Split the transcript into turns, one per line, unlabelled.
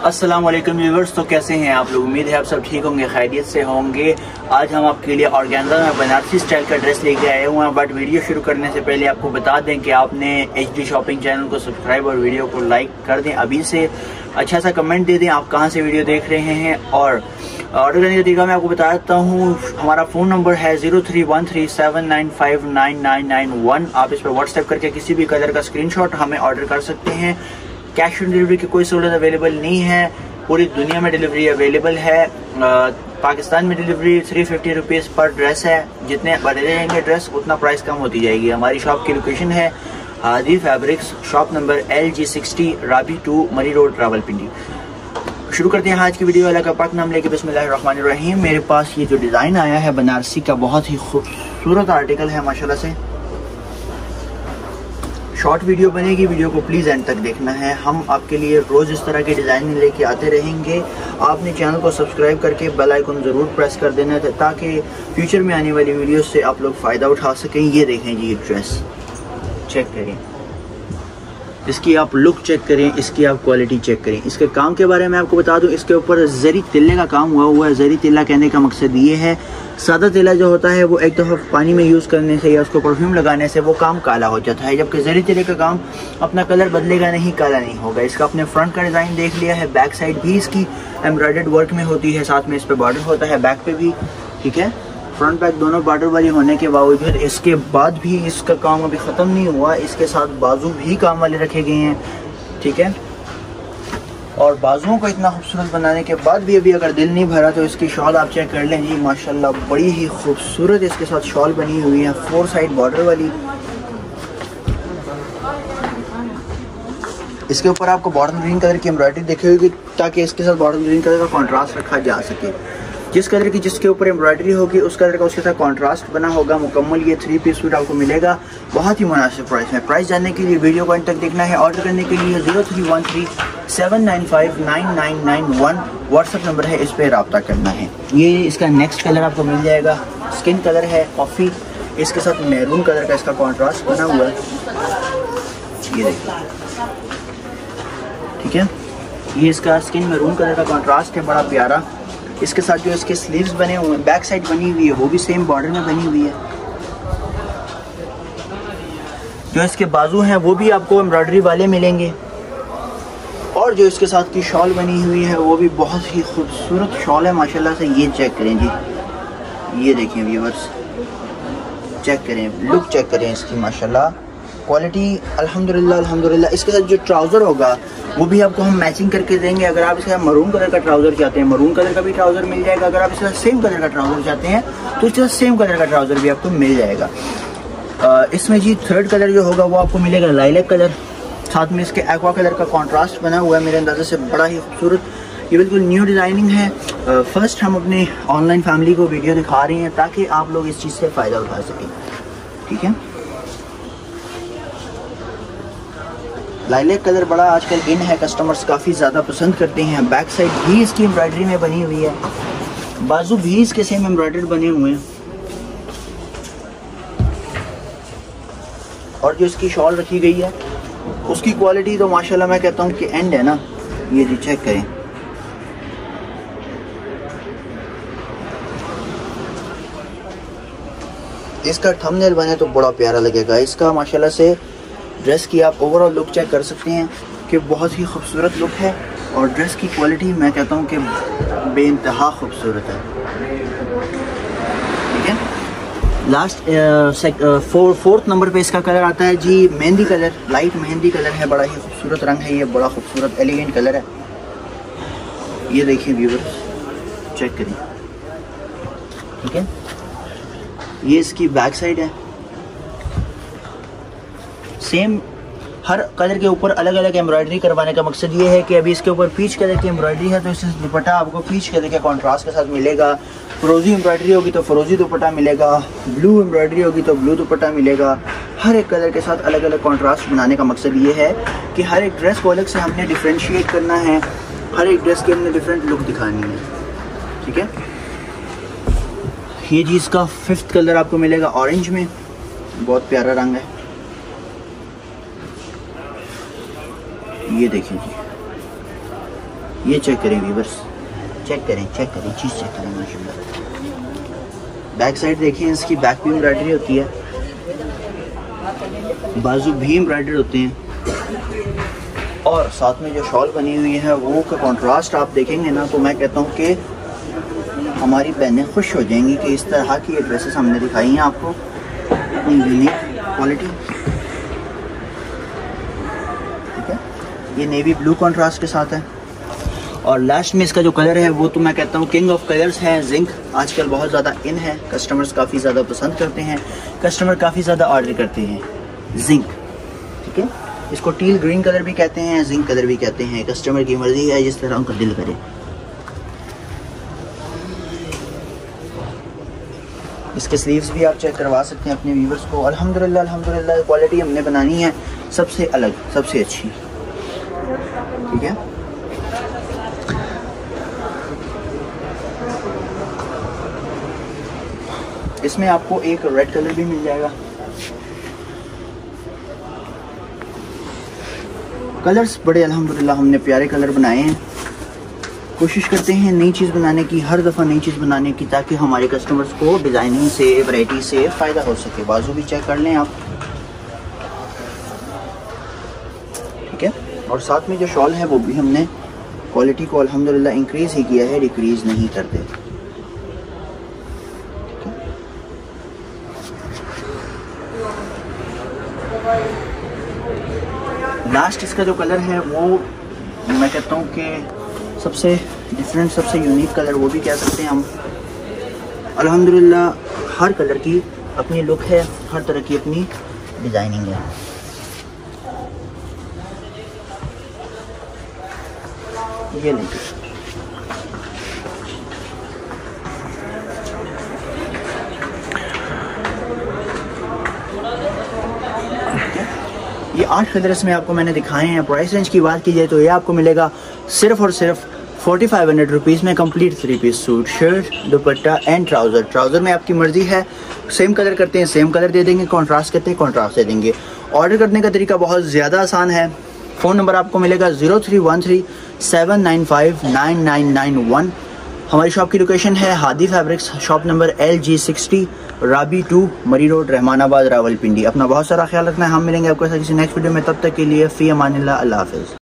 अस्सलाम वालेकुम व्यूअर्स। तो कैसे हैं आप लोग? उम्मीद है आप सब ठीक होंगे, खैरियत से होंगे। आज हम आपके लिए ऑर्गेन्जा में बनारसी स्टाइल का ड्रेस लेके आए हुए हैं। बट वीडियो शुरू करने से पहले आपको बता दें कि आपने HD शॉपिंग चैनल को सब्सक्राइब और वीडियो को लाइक कर दें अभी से। अच्छा सा कमेंट दे दें आप कहाँ से वीडियो देख रहे हैं। और ऑर्डर करने का तरीका मैं आपको बता देता हूँ। हमारा फ़ोन नंबर है 0313795991। आप इस पर व्हाट्सएप करके किसी भी कलर का स्क्रीनशॉट हमें ऑर्डर कर सकते हैं। कैश ऑन डिलीवरी की कोई सहूलत अवेलेबल नहीं है। पूरी दुनिया में डिलीवरी अवेलेबल है। पाकिस्तान में डिलीवरी 350 रुपीज़ पर ड्रेस है। जितने बड़े रहेंगे ड्रेस उतना प्राइस कम होती जाएगी। हमारी शॉप की लोकेशन है Hadi fabrics, shop number LG60 Rabi 2 Murree road Rawalpindi. शुरू करते हैं आज की वीडियो। अल्लाह का पाक नाम लेके बिस्मिल्लाहिर्रहमानिर्रहीम। मेरे पास ये जो डिज़ाइन आया है बनारसी का, बहुत ही खूबसूरत आर्टिकल है माशाल्लाह से। शॉर्ट वीडियो बनेगी, वीडियो को प्लीज़ एंड तक देखना है। हम आपके लिए रोज़ इस तरह की डिज़ाइन लेके आते रहेंगे। आपने चैनल को सब्सक्राइब करके बेल आइकन ज़रूर प्रेस कर देना है ताकि फ्यूचर में आने वाली वीडियो से आप लोग फ़ायदा उठा सकें। ये देखें जी, ये ड्रेस चेक करें, इसकी आप लुक चेक करें, इसकी आप क्वालिटी चेक करें। इसके काम के बारे में आपको बता दूं, इसके ऊपर जरी तिल्ले का काम हुआ है। जरी तिल्ला कहने का मकसद ये है, सादा तिल्ला जो होता है वो एक दफ़ा पानी में यूज़ करने से या उसको परफ्यूम लगाने से वो काम काला हो जाता है, जबकि जरी तिल्ले का काम अपना कलर बदलेगा नहीं, काला नहीं होगा। इसका अपने फ्रंट का डिज़ाइन देख लिया है। बैक साइड भी इसकी एम्ब्रॉयडर्ड वर्क में होती है, साथ में इस पर बॉर्डर होता है बैक पे भी, ठीक है। फ्रंट बैक दोनों बॉर्डर वाली होने के बावजूद इसके बाद भी इसका काम अभी ख़त्म नहीं हुआ। इसके साथ बाजू भी काम वाले रखे गए हैं, ठीक है। और बाजुओं को इतना खूबसूरत बनाने के बाद भी अभी अगर दिल नहीं भरा तो इसकी शॉल आप चेक कर लें जी, माशाल्लाह बड़ी ही खूबसूरत इसके साथ शॉल बनी हुई है, 4 साइड बॉर्डर वाली। इसके ऊपर आपको बॉर्डर ग्रीन कलर की एम्ब्रॉयडरी देखी होगी ताकि इसके साथ बॉर्डर ग्रीन कलर का कॉन्ट्रास्ट रखा जा सके। जिस कलर की जिसके ऊपर एम्ब्रॉयडरी होगी उस कलर का उसके साथ कॉन्ट्रास्ट बना होगा। मुकम्मल ये 3 पीस सूट आपको मिलेगा बहुत ही मुनासिब प्राइस में। प्राइस जानने के लिए वीडियो को अंत तक देखना है। ऑर्डर करने के लिए 0313795991 व्हाट्सएप नंबर है, इस पर रब्ता करना है। ये इसका नेक्स्ट कलर आपको मिल जाएगा, स्किन कलर है कॉफ़ी। इसके साथ मैरून कलर का इसका कॉन्ट्रास्ट बना हुआ है, ये देखिए, ठीक है। ये इसका स्किन मैरून कलर का कॉन्ट्रास्ट है, बड़ा प्यारा। इसके साथ जो इसके स्लीव्स बने हुए हैं, बैक साइड बनी हुई है, वो भी सेम बॉर्डर में बनी हुई है। जो इसके बाजू हैं वो भी आपको एम्ब्रॉयडरी वाले मिलेंगे। और जो इसके साथ की शॉल बनी हुई है वो भी बहुत ही खूबसूरत शॉल है माशाल्लाह से। ये चेक करें जी, ये देखें व्यूअर्स, चेक करें, लुक चेक करें इसकी, माशाल्लाह क्वालिटी अल्हम्दुलिल्लाह। इसके साथ जो ट्राउज़र होगा वो भी आपको हम मैचिंग करके देंगे। अगर आप इसके साथ मरून कलर का ट्राउज़र चाहते हैं, मरून कलर का भी ट्राउज़र मिल जाएगा। अगर आप इसके साथ सेम कलर का ट्राउज़र चाहते हैं तो इसके साथ सेम कलर का ट्राउज़र भी आपको मिल जाएगा। इसमें जी थर्ड कलर जो होगा वो आपको मिलेगा लाइलैक कलर, साथ में इसके एक्वा कलर का कॉन्ट्रास्ट बना हुआ है। मेरे अंदाजे से बड़ा ही खूबसूरत, ये बिल्कुल न्यू डिज़ाइनिंग है। फर्स्ट हम अपने ऑनलाइन फैमिली को वीडियो दिखा रहे हैं ताकि आप लोग इस चीज़ से फ़ायदा उठा सकें, ठीक है। लाइलैक कलर बड़ा आजकल इन है, कस्टमर्स काफ़ी ज़्यादा पसंद करते हैं। बैक साइड भी इसकी एम्ब्रॉयडरी में बनी हुई है, बाजू भी इसके सेम एम्ब्रॉयडर्ड बने हुए हैं। और जो इसकी शॉल रखी गई है उसकी क्वालिटी तो माशाल्लाह मैं कहता हूँ कि एंड है ना। ये जी चेक करें, इसका थंबनेल बने तो बड़ा प्यारा लगेगा। इसका माशाल्लाह से ड्रेस की आप ओवरऑल लुक चेक कर सकते हैं कि बहुत ही खूबसूरत लुक है। और ड्रेस की क्वालिटी मैं कहता हूँ कि बेइंतहा खूबसूरत है, ठीक है। लास्ट फोर्थ नंबर पे इसका कलर आता है जी मेहंदी कलर, लाइट मेहंदी कलर है। बड़ा ही खूबसूरत रंग है ये, बड़ा खूबसूरत एलिगेंट कलर है। ये देखिए व्यूअर्स, चेक करिए, ठीक है। ये इसकी बैक साइड है। सेम हर कलर के ऊपर अलग अलग एम्ब्रॉयडरी करवाने का मकसद ये है कि अभी इसके ऊपर पीच कलर की एम्ब्रॉयडरी है तो इससे दुपट्टा आपको पीच कलर के कॉन्ट्रास्ट के साथ मिलेगा। फिरोजी एम्ब्रॉयडरी होगी तो फिरोजी दुपट्टा मिलेगा, ब्लू एम्ब्रॉयडरी होगी तो ब्लू दुपट्टा मिलेगा। हर एक कलर के साथ अलग अलग कॉन्ट्रास्ट बनाने का मकसद ये है कि हर एक ड्रेस को अलग से हमने डिफ्रेंशिएट करना है, हर एक ड्रेस की हमने डिफरेंट लुक दिखानी है, ठीक है। ये जी इसका 5th कलर आपको मिलेगा ऑरेंज में, बहुत प्यारा रंग है। ये देखिए जी, ये चेक करें व्यूअर्स, चेक करें चीज़ चेक करें माशाल्लाह। बैक साइड देखिए, इसकी बैक भी एम्ब्रॉयडरी होती है, बाजू भी एम्ब्रॉयडरी होते हैं, और साथ में जो शॉल बनी हुई है वो का कॉन्ट्रास्ट आप देखेंगे ना तो मैं कहता हूँ कि हमारी बहनें खुश हो जाएंगी कि इस तरह की ये ड्रेसेस हमने दिखाई हैं आपको, यूनिक क्वालिटी। ठीक है, ये नेवी ब्लू कॉन्ट्रास्ट के साथ है। और लास्ट में इसका जो कलर है वो तो मैं कहता हूँ किंग ऑफ कलर्स है, जिंक। आजकल बहुत ज़्यादा इन है, कस्टमर्स काफ़ी ज़्यादा पसंद करते हैं, कस्टमर काफ़ी ज़्यादा ऑर्डर करते हैं जिंक। ठीक है, इसको टील ग्रीन कलर भी कहते हैं, जिंक कलर भी कहते हैं, कस्टमर की मर्जी है जिस तरह उनका दिल करे। इसके स्लीव्स भी आप चेक करवा सकते हैं अपने व्यूवर्स को। अल्हम्दुलिल्लाह क्वालिटी हमने बनानी है सबसे अलग, सबसे अच्छी। ठीक है, इसमें आपको एक रेड कलर भी मिल जाएगा। कलर्स बड़े अल्हम्दुलिल्लाह हमने प्यारे कलर बनाए हैं। कोशिश करते हैं नई चीज़ बनाने की, हर दफ़ा नई चीज़ बनाने की, ताकि हमारे कस्टमर्स को डिज़ाइनिंग से, वैरायटी से फ़ायदा हो सके। बाजू भी चेक कर लें आप। ठीक है, और साथ में जो शॉल है वो भी हमने क्वालिटी को अल्हम्दुलिल्लाह इंक्रीज़ ही किया है, डिक्रीज़ नहीं करते। लास्ट इसका जो कलर है वो मैं कहता हूँ कि सबसे डिफरेंट, सबसे यूनिक कलर वो भी कह सकते हैं हम। अल्हम्दुलिल्लाह हर कलर की अपनी लुक है, हर तरह की अपनी डिज़ाइनिंग है। ये लीजिए, ये 8 कलर इसमें आपको मैंने दिखाए हैं। प्राइस रेंज की बात की जाए तो ये आपको मिलेगा सिर्फ और सिर्फ 4500 रुपीज़ में complete 3 piece suit, shirt, dupatta and trouser. Trouser में आपकी मर्ज़ी है, सेम कलर करते हैं सेम कलर दे देंगे, कॉन्ट्रास्ट करते हैं कॉन्ट्रास्ट दे देंगे। ऑर्डर करने का तरीका बहुत ज़्यादा आसान है। फ़ोन नंबर आपको मिलेगा 031379959991। हमारी शॉप की लोकेशन है Hadi fabrics, shop number LG60, Rabi 2, Murree road, Rehmanabad, Rawalpindi. अपना बहुत सारा ख्याल रखना है। हम मिलेंगे आपको किसी नेक्स्ट वीडियो में, तब तक के लिए फ़ी अमानिल्लाह, अल्लाह हाफ़िज़।